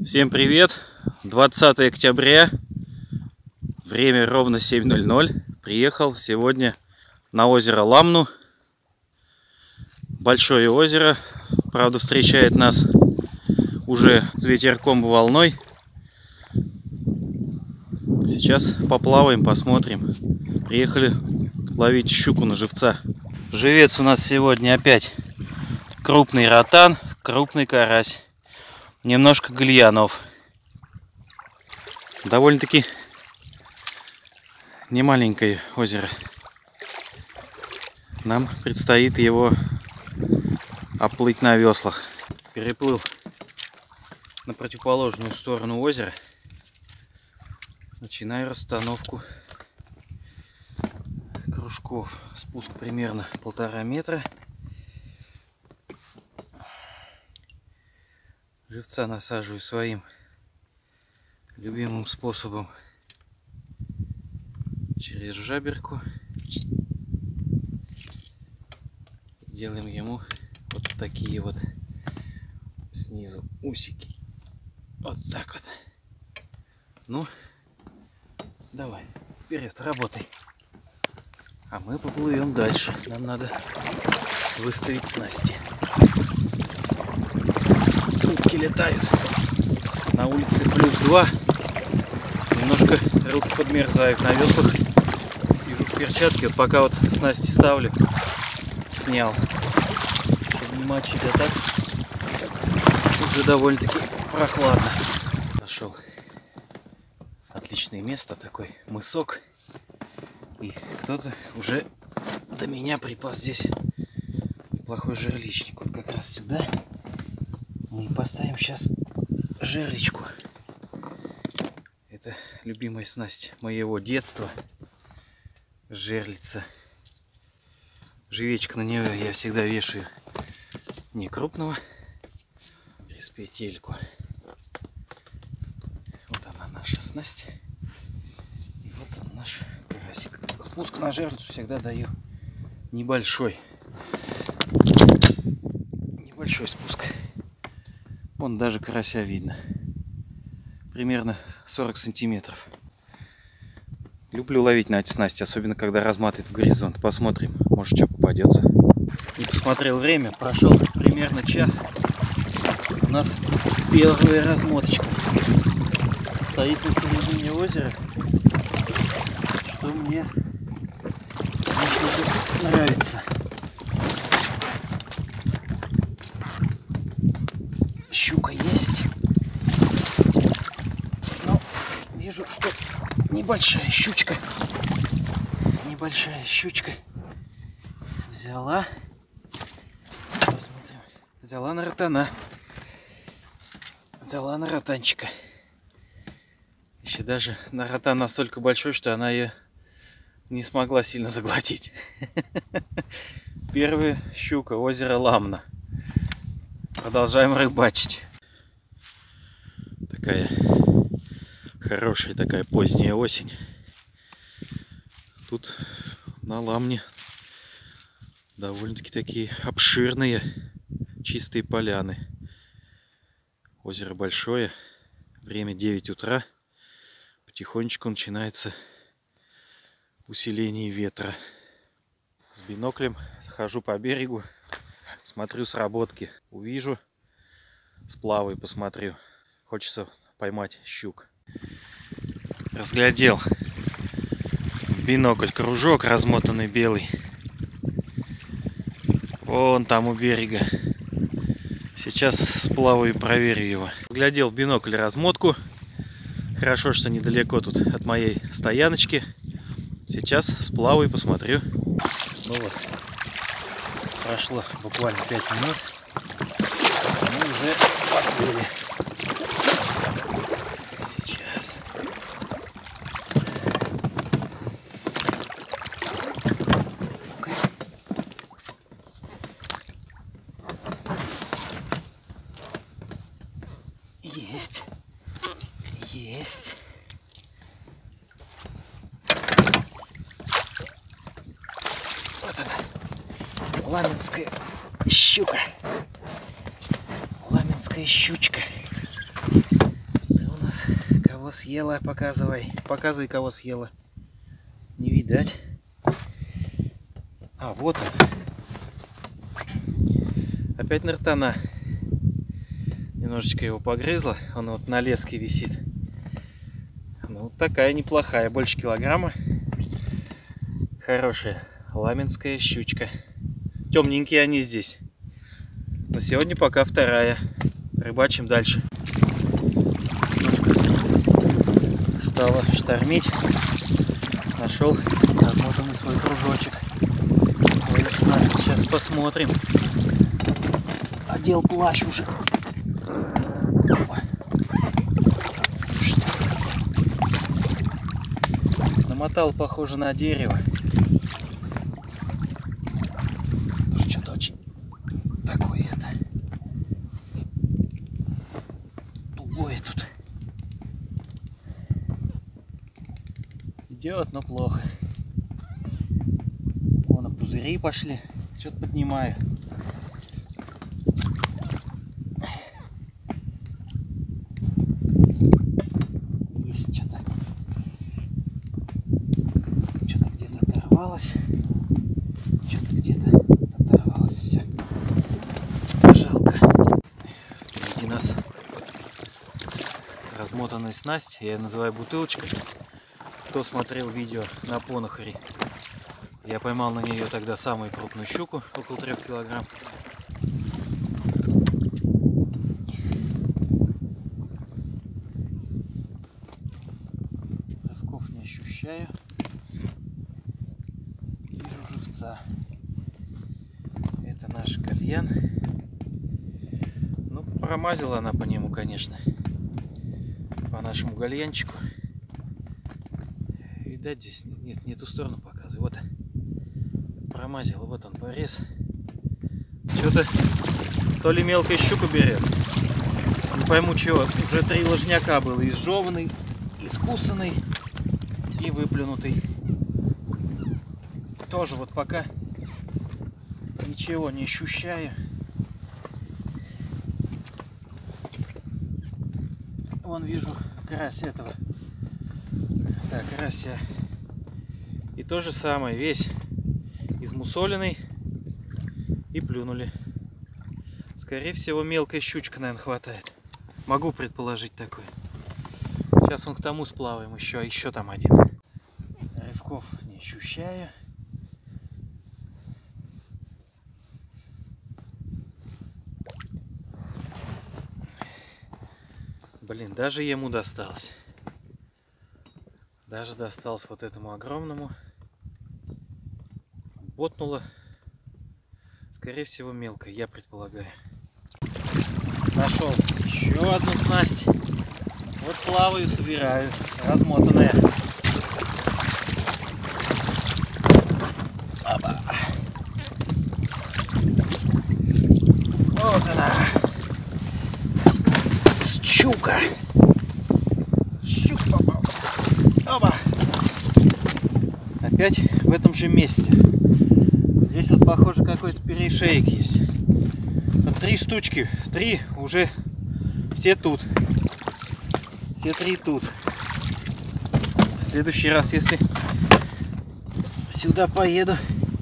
Всем привет! 20 октября, время ровно 7:00. Приехал сегодня на озеро Ламну. Большое озеро, правда, встречает нас уже с ветерком и волной. Сейчас поплаваем, посмотрим. Приехали ловить щуку на живца. Живец у нас сегодня опять крупный ротан, крупный карась. Немножко гальянов. Довольно-таки немаленькое озеро. Нам предстоит его оплыть на веслах. Переплыл на противоположную сторону озера. Начинаю расстановку кружков. Спуск примерно 1,5 метра. Живца насаживаю своим любимым способом через жаберку. Делаем ему вот такие вот снизу усики. Вот так вот. Ну, давай, вперед, работай. А мы поплывем дальше. Нам надо выставить снасти. Утки летают. На улице +2. Немножко руки подмерзают на веслах. Сижу в перчатке. Вот пока вот снасти ставлю, снял. Поднимать себя так уже довольно-таки прохладно. Нашел отличное место, такой мысок. И кто-то уже до меня припас здесь неплохой жерличник. Вот как раз сюда мы поставим сейчас жерличку. Это любимая снасть моего детства. Жерлица. Живечек на нее я всегда вешаю не крупного, через петельку. Вот она, наша снасть. И вот он, наш карасик. Спуск на жерлицу всегда даю небольшой. Небольшой спуск. Вон даже карася видно. Примерно 40 сантиметров. Люблю ловить на эти снасти, особенно когда разматывает в горизонт. Посмотрим, может, что попадется. Не посмотрел время, прошел примерно час. У нас первая размоточка. Стоит на середине озера, что мне очень нравится. Щука есть. Но вижу, что небольшая щучка. Небольшая щучка. Взяла. Посмотрим. Взяла на ротана. Взяла на ротанчика. Еще даже на ротан настолько большой, что она ее не смогла сильно заглотить. Первая щука, озеро Ламна. Продолжаем рыбачить. Такая хорошая, такая поздняя осень. Тут на Ламне довольно-таки такие обширные чистые поляны. Озеро большое. Время 9 утра. Потихонечку начинается усиление ветра. С биноклем хожу по берегу. Смотрю сработки. Увижу, сплаваю, посмотрю. Хочется поймать щук. Разглядел в бинокль кружок размотанный белый. Вон там у берега. Сейчас сплаваю и проверю его. Разглядел в бинокль размотку. Хорошо, что недалеко тут от моей стояночки. Сейчас сплаваю и посмотрю. Ну вот. Прошло буквально 5 минут. Мы уже поплыли. Сейчас. Есть. Есть. Вот она. Ламенская щука. Ламенская щучка. Кого съела, показывай. Показывай, кого съела. Не видать. А, вот он. Опять нартана. Немножечко его погрызла. Он вот на леске висит. Ну, такая неплохая. Больше килограмма. Хорошая ламенская щучка. Темненькие они здесь. На сегодня пока вторая. Рыбачим дальше. Стало штормить. Нашел размотанный свой кружочек. Сейчас посмотрим. Одел плащ уже. Намотал, похоже, на дерево. Что-то очень такое это. Тугое тут. Идет, но плохо. Вон, пузыри пошли. Что-то поднимаю. Есть что-то. Что-то где-то оторвалось. Что-то где-то оторвалось. Все. Жалко. Впереди нас размотанная снасть. Я ее называю бутылочкой. Кто смотрел видео на Понухаре, я поймал на нее тогда самую крупную щуку, около 3 килограмм. Рывков не ощущаю. Вижу живца. Это наш кальян. Ну, промазала она по нему, конечно. По нашему гальянчику. Видать здесь? Нет, не ту сторону показываю. Вот. Промазила. Вот он, порез. Что-то то ли мелкая щука берет. Не пойму чего. Уже 3 ложняка было. Изжеванный, искусанный и выплюнутый. Тоже вот пока ничего не ощущаю. Вон вижу карась этого. Так, карася. И то же самое, весь измусоленный и плюнули. Скорее всего, мелкая щучка, наверное, хватает. Могу предположить такое. Сейчас он к тому сплаваем еще, а еще там один. Рывков не ощущаю. Блин, даже ему досталось. Даже досталось вот этому огромному. Ботнуло. Скорее всего, мелкая, я предполагаю. Нашел еще одну снасть. Вот плаваю, собираю. Размотанная. Опа. Вот она. Щука. Щука попал. Опа. Опять в этом же месте. Здесь вот, похоже, какой-то перешеек есть. Вот 3 штучки. 3 уже все тут. Все 3 тут. В следующий раз, если сюда поеду,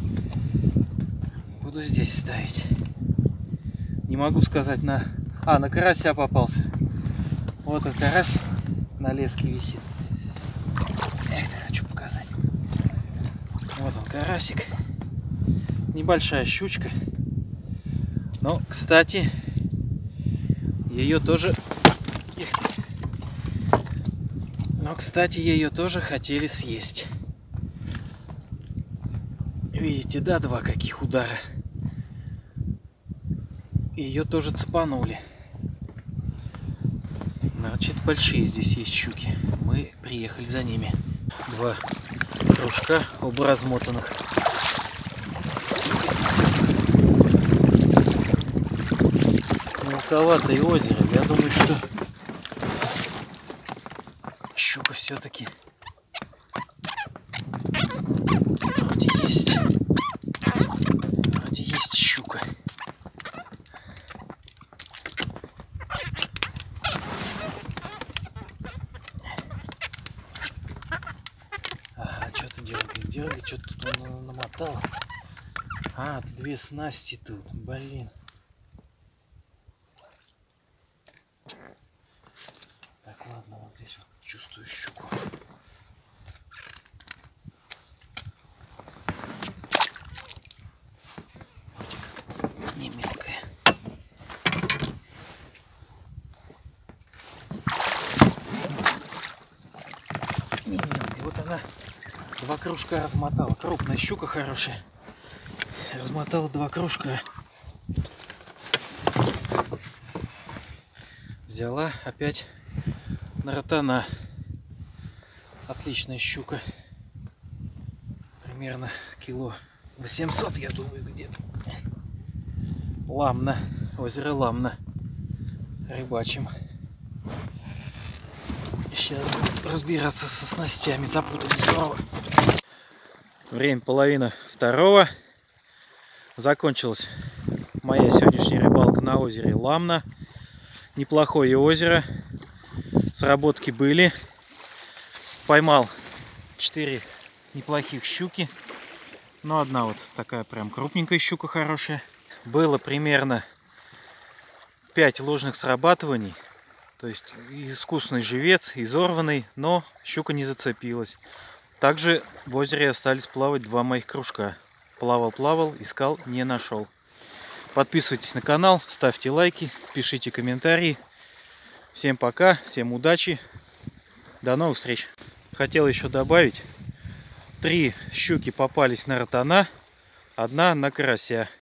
буду здесь ставить. Не могу сказать на... А, на карася попался. Вот он, карась на леске висит. Эх, хочу показать. Вот он, карасик. Небольшая щучка. Но, кстати, ее тоже... Но, кстати, ее тоже хотели съесть. Видите, да, 2 каких удара. Ее тоже цепанули. Значит, большие здесь есть щуки. Мы приехали за ними. 2 кружка, оба размотанных. Мелковатое озеро. Я думаю, что щука все-таки вроде есть. Вроде есть щука. дергать, что-то тут он намотал. А, тут две снасти тут, блин. Так, ладно, вот здесь вот чувствую щуку. Вроде как не мелкая. Не мелкая, вот она. Два кружка размотала. Крупная щука хорошая. Размотала два кружка. Взяла опять на ротана. Отличная щука. Примерно кило 800, я думаю, где-то. Ламна. Озеро Ламна. Рыбачим. Сейчас буду разбираться со снастями. Запутались здорово. Время половина второго. Закончилась моя сегодняшняя рыбалка на озере Ламна. Неплохое озеро. Сработки были. Поймал 4 неплохих щуки. Но одна вот такая прям крупненькая щука хорошая. Было примерно 5 ложных срабатываний. То есть искусный живец, изорванный, но щука не зацепилась. Также в озере остались плавать 2 моих кружка. Плавал, искал, не нашел. Подписывайтесь на канал, ставьте лайки, пишите комментарии. Всем пока, всем удачи, до новых встреч. Хотел еще добавить, 3 щуки попались на ротана, 1 на карася.